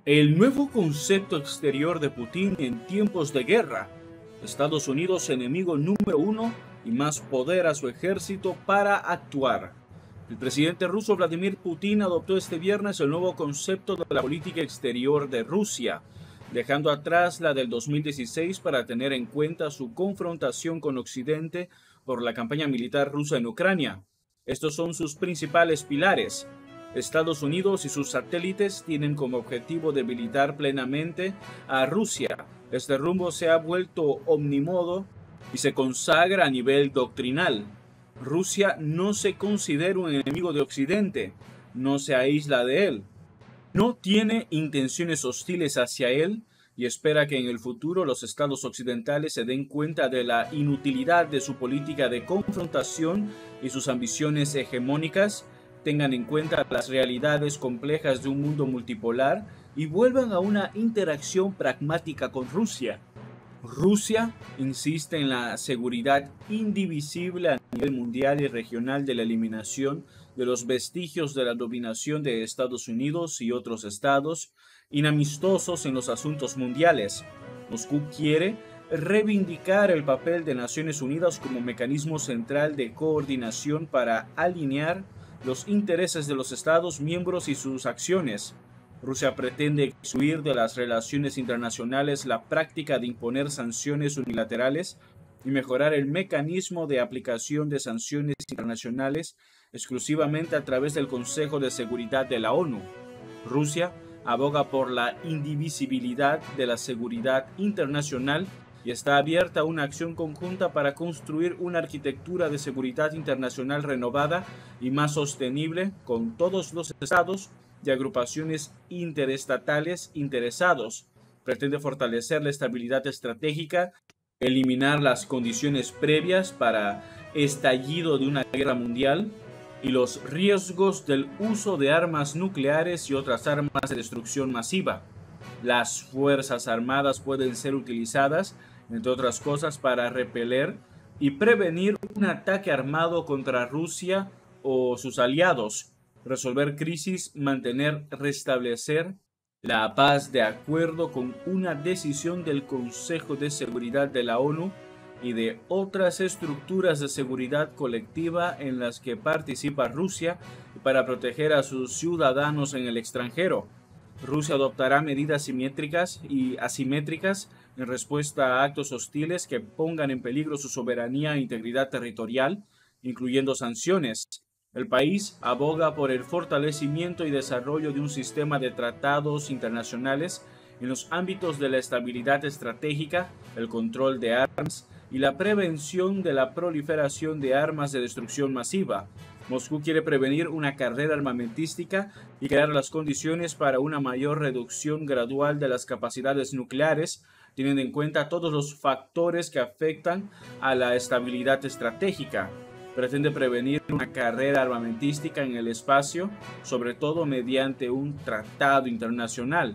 El nuevo concepto exterior de Putin en tiempos de guerra. Estados Unidos enemigo número uno y más poder a su ejército para actuar. El presidente ruso Vladimir Putin adoptó este viernes el nuevo concepto de la política exterior de Rusia, dejando atrás la del 2016 para tener en cuenta su confrontación con Occidente por la campaña militar rusa en Ucrania. Estos son sus principales pilares. Estados Unidos y sus satélites tienen como objetivo debilitar plenamente a Rusia. Este rumbo se ha vuelto omnímodo y se consagra a nivel doctrinal. Rusia no se considera un enemigo de Occidente, no se aísla de él, no tiene intenciones hostiles hacia él y espera que en el futuro los estados occidentales se den cuenta de la inutilidad de su política de confrontación y sus ambiciones hegemónicas, tengan en cuenta las realidades complejas de un mundo multipolar y vuelvan a una interacción pragmática con Rusia. Rusia insiste en la seguridad indivisible a nivel mundial y regional de la eliminación de los vestigios de la dominación de Estados Unidos y otros estados inamistosos en los asuntos mundiales. Moscú quiere reivindicar el papel de Naciones Unidas como mecanismo central de coordinación para alinear los intereses de los Estados miembros y sus acciones. Rusia pretende excluir de las relaciones internacionales la práctica de imponer sanciones unilaterales y mejorar el mecanismo de aplicación de sanciones internacionales exclusivamente a través del Consejo de Seguridad de la ONU. Rusia aboga por la indivisibilidad de la seguridad internacional y está abierta a una acción conjunta para construir una arquitectura de seguridad internacional renovada y más sostenible con todos los estados y agrupaciones interestatales interesados. Pretende fortalecer la estabilidad estratégica, eliminar las condiciones previas para estallido de una guerra mundial y los riesgos del uso de armas nucleares y otras armas de destrucción masiva. Las Fuerzas Armadas pueden ser utilizadas, entre otras cosas, para repeler y prevenir un ataque armado contra Rusia o sus aliados, resolver crisis, restablecer la paz de acuerdo con una decisión del Consejo de Seguridad de la ONU y de otras estructuras de seguridad colectiva en las que participa Rusia para proteger a sus ciudadanos en el extranjero. Rusia adoptará medidas simétricas y asimétricas en respuesta a actos hostiles que pongan en peligro su soberanía e integridad territorial, incluyendo sanciones. El país aboga por el fortalecimiento y desarrollo de un sistema de tratados internacionales en los ámbitos de la estabilidad estratégica, el control de armas y la prevención de la proliferación de armas de destrucción masiva. Moscú quiere prevenir una carrera armamentística y crear las condiciones para una mayor reducción gradual de las capacidades nucleares, teniendo en cuenta todos los factores que afectan a la estabilidad estratégica. Pretende prevenir una carrera armamentística en el espacio, sobre todo mediante un tratado internacional.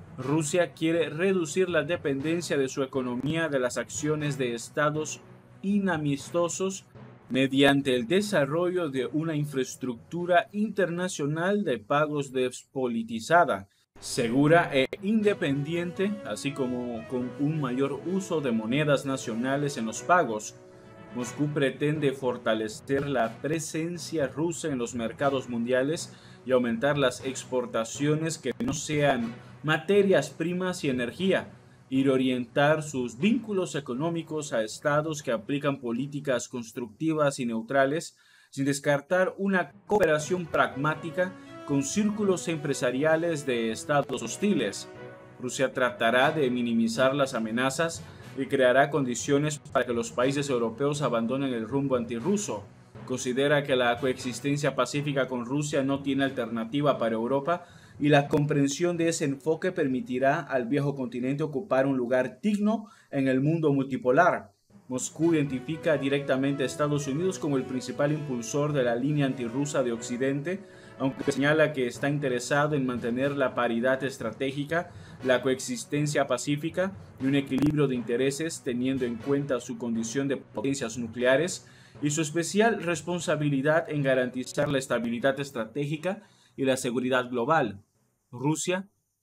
Rusia quiere reducir la dependencia de su economía de las acciones de estados inamistosos mediante el desarrollo de una infraestructura internacional de pagos despolitizada, segura e independiente, así como con un mayor uso de monedas nacionales en los pagos. Moscú pretende fortalecer la presencia rusa en los mercados mundiales y aumentar las exportaciones que no sean materias primas y energía, y orientar sus vínculos económicos a estados que aplican políticas constructivas y neutrales, sin descartar una cooperación pragmática con círculos empresariales de estados hostiles. Rusia tratará de minimizar las amenazas y creará condiciones para que los países europeos abandonen el rumbo antirruso. Considera que la coexistencia pacífica con Rusia no tiene alternativa para Europa y la comprensión de ese enfoque permitirá al viejo continente ocupar un lugar digno en el mundo multipolar. Moscú identifica directamente a Estados Unidos como el principal impulsor de la línea antirrusa de Occidente, aunque señala que está interesado en mantener la paridad estratégica, la coexistencia pacífica y un equilibrio de intereses teniendo en cuenta su condición de potencias nucleares y su especial responsabilidad en garantizar la estabilidad estratégica y la seguridad global. Rusia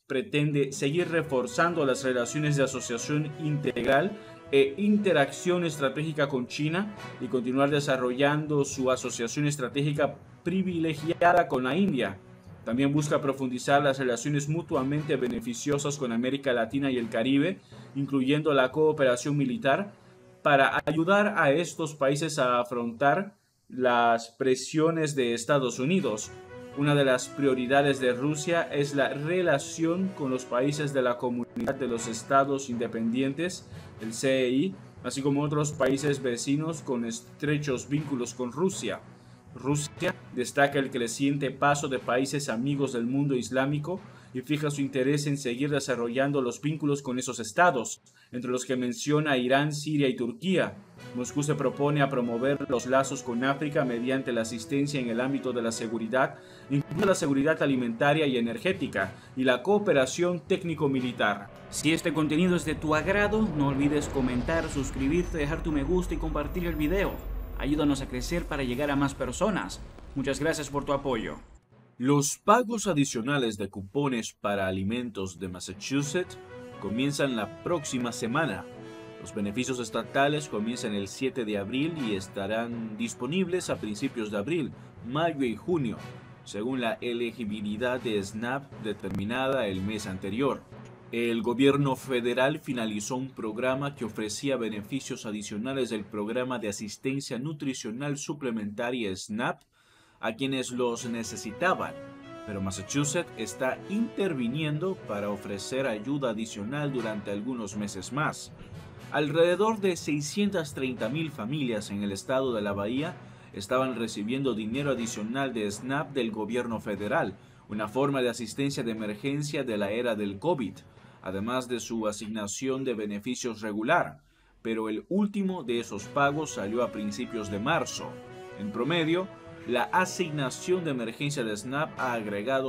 pretende seguir reforzando las relaciones de asociación integral e interacción estratégica con China y continuar desarrollando su asociación estratégica privilegiada con la India. También busca profundizar las relaciones mutuamente beneficiosas con América Latina y el Caribe, incluyendo la cooperación militar, para ayudar a estos países a afrontar las presiones de Estados Unidos. Una de las prioridades de Rusia es la relación con los países de la Comunidad de los Estados Independientes, el CEI, así como otros países vecinos con estrechos vínculos con Rusia. Rusia destaca el creciente paso de países amigos del mundo islámico y fija su interés en seguir desarrollando los vínculos con esos estados, entre los que menciona Irán, Siria y Turquía. Moscú se propone a promover los lazos con África mediante la asistencia en el ámbito de la seguridad, incluida la seguridad alimentaria y energética, y la cooperación técnico-militar. Si este contenido es de tu agrado, no olvides comentar, suscribirte, dejar tu me gusta y compartir el video. Ayúdanos a crecer para llegar a más personas. Muchas gracias por tu apoyo. Los pagos adicionales de cupones para alimentos de Massachusetts comienzan la próxima semana. Los beneficios estatales comienzan el 7 de abril y estarán disponibles a principios de abril, mayo y junio, según la elegibilidad de SNAP determinada el mes anterior. El gobierno federal finalizó un programa que ofrecía beneficios adicionales del programa de asistencia nutricional suplementaria SNAP a quienes los necesitaban, pero Massachusetts está interviniendo para ofrecer ayuda adicional durante algunos meses más. Alrededor de 630,000 familias en el estado de la Bahía estaban recibiendo dinero adicional de SNAP del gobierno federal, una forma de asistencia de emergencia de la era del COVID, además de su asignación de beneficios regular, pero el último de esos pagos salió a principios de marzo. En promedio, la asignación de emergencia de SNAP ha agregado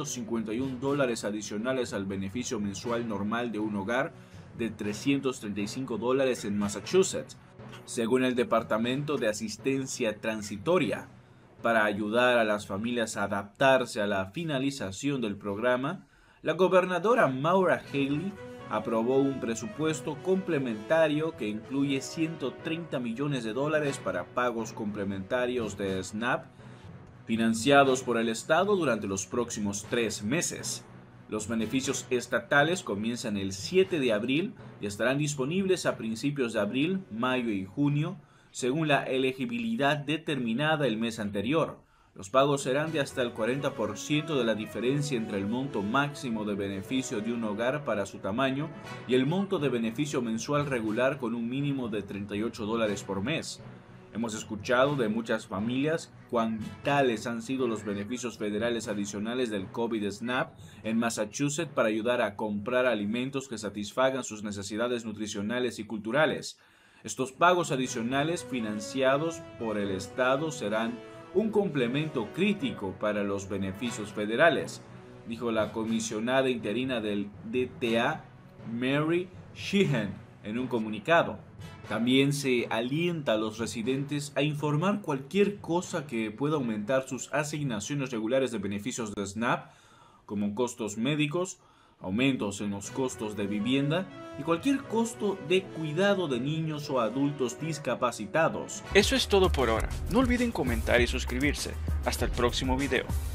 $151 adicionales al beneficio mensual normal de un hogar de $335 en Massachusetts, según el Departamento de Asistencia Transitoria. Para ayudar a las familias a adaptarse a la finalización del programa, la gobernadora Maura Healey aprobó un presupuesto complementario que incluye $130 millones para pagos complementarios de SNAP financiados por el Estado durante los próximos 3 meses. Los beneficios estatales comienzan el 7 de abril y estarán disponibles a principios de abril, mayo y junio, según la elegibilidad determinada el mes anterior. Los pagos serán de hasta el 40% de la diferencia entre el monto máximo de beneficio de un hogar para su tamaño y el monto de beneficio mensual regular con un mínimo de $38 por mes. Hemos escuchado de muchas familias cuán vitales han sido los beneficios federales adicionales del COVID SNAP en Massachusetts para ayudar a comprar alimentos que satisfagan sus necesidades nutricionales y culturales. Estos pagos adicionales financiados por el Estado serán un complemento crítico para los beneficios federales, dijo la comisionada interina del DTA, Mary Sheehan, en un comunicado. También se alienta a los residentes a informar cualquier cosa que pueda aumentar sus asignaciones regulares de beneficios de SNAP, como costos médicos, aumentos en los costos de vivienda y cualquier costo de cuidado de niños o adultos discapacitados. Eso es todo por ahora. No olviden comentar y suscribirse. Hasta el próximo video.